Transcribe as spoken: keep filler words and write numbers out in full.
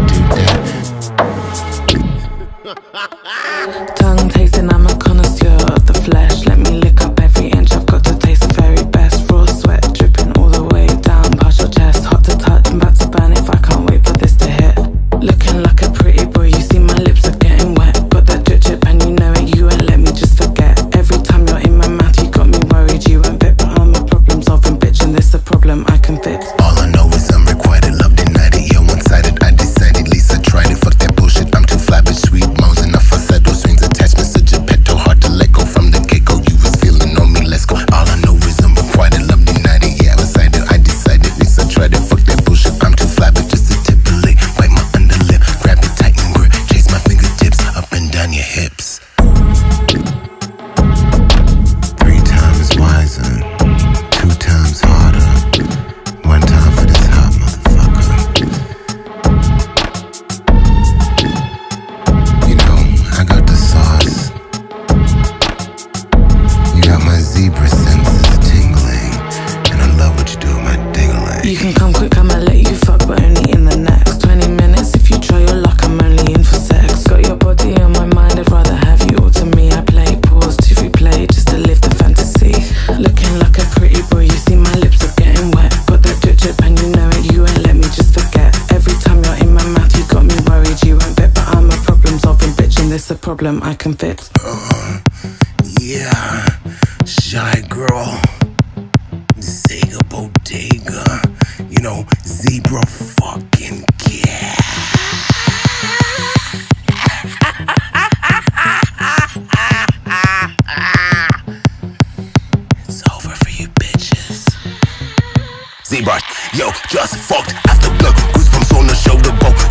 do that. Tongue tasting, I'm a connoisseur of the flesh. Let me lick up every inch, I've got to taste the very best. Raw sweat dripping all the way down past your chest. Hot to touch, I'm about to burn if I can't wait for this to hit. Looking like a pretty boy, you see my lips are getting wet. Got that drip chip and you know it, you won't let me just forget. Every time you're in my mouth, you got me worried. You won't fit, but I'm a problem solving bitch, and this a problem I can fix. All I know is I'm requited, love denied it, you're one-sided. I decided, Lisa tried it, fuck that bullshit. I'm too fly, but sweet mouse enough for falsetto swings, attachments to Geppetto, hard to let go from the get-go. You was feeling on me, let's go. All I know is I'm requited, love denied it, yeah, I was excited. I decided, Lisa tried it, fuck that bullshit. I'm too fly, but just a tip of lick, bite my underlip, grab it tight and grip, chase my fingertips up and down your hips. Three times wiser, two times harder, one time for this hot motherfucker. You know, I got the sauce. You got my zebra senses tingling, and I love what you do with my ding-a-ling. You can come quick, I'ma let you fuck, but only in the next twenty minutes. If you try your luck, I'm only in for sex. Got your body on my mind, I'd rather have you all to me. I play, pause to replay, just to live the fantasy. Looking like a pretty boy, you see my lips are getting wet. Got that drip drip and you know it, you ain't let me just forget. Every time you're in my mouth, you got me worried. You won't fit, but I'm a problem solving bitch, and this a problem I can fix. Uh, yeah, shy girl, Sega Bodega, you know, zebra fucking cat. It's over for you bitches. Zebra, yo, just fucked after blood, goosebumps on the shoulder, bro.